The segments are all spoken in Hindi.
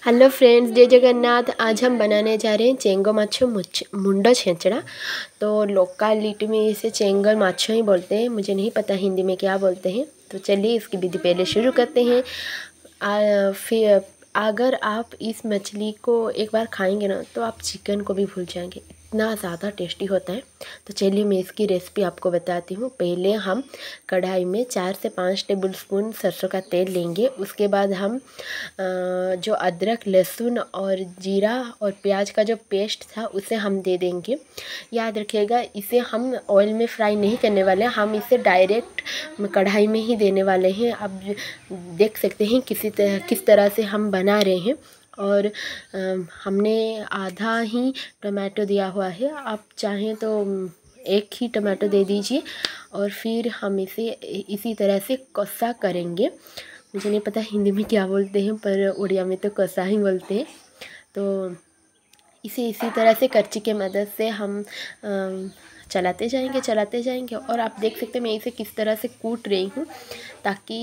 हेलो फ्रेंड्स, जय जगन्नाथ। आज हम बनाने जा रहे हैं चेंगो माछो मुंडो छेंचड़ा। तो लोकालिटी में इसे चेंगल माछो ही बोलते हैं, मुझे नहीं पता हिंदी में क्या बोलते हैं। तो चलिए इसकी विधि पहले शुरू करते हैं। फिर अगर आप इस मछली को एक बार खाएंगे ना तो आप चिकन को भी भूल जाएंगे, इतना ज़्यादा टेस्टी होता है। तो चलिए मैं इसकी रेसिपी आपको बताती हूँ। पहले हम कढ़ाई में 4 से 5 टेबलस्पून सरसों का तेल लेंगे। उसके बाद हम जो अदरक लहसुन और जीरा और प्याज का जो पेस्ट था उसे हम दे देंगे। याद रखिएगा, इसे हम ऑयल में फ्राई नहीं करने वाले, हम इसे डायरेक्ट कढ़ाई में ही देने वाले हैं। अब देख सकते हैं किस तरह से हम बना रहे हैं। और हमने आधा ही टमाटो दिया हुआ है, आप चाहें तो एक ही टमाटो दे दीजिए। और फिर हम इसे इसी तरह से कसा करेंगे। मुझे नहीं पता हिंदी में क्या बोलते हैं, पर उड़िया में तो कसा ही बोलते हैं। तो इसे इसी तरह से करछी के मदद से हम चलाते जाएंगे। और आप देख सकते हैं मैं इसे किस तरह से कूट रही हूँ, ताकि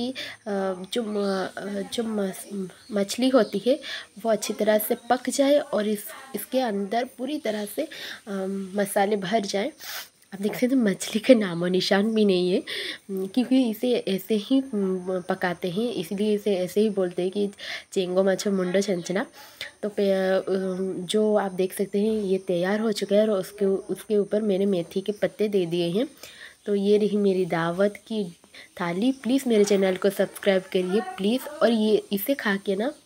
जो मछली होती है वो अच्छी तरह से पक जाए और इसके अंदर पूरी तरह से मसाले भर जाए। आप देख सकते हैं मछली का नामो निशान भी नहीं है, क्योंकि इसे ऐसे ही पकाते हैं, इसलिए इसे ऐसे ही बोलते हैं कि चेंगो माछो मुंडो छेंचड़ा। तो जो आप देख सकते हैं ये तैयार हो चुका है और उसके ऊपर मैंने मेथी के पत्ते दे दिए हैं। तो ये रही मेरी दावत की थाली। प्लीज़ मेरे चैनल को सब्सक्राइब करिए प्लीज़, और ये इसे खा के ना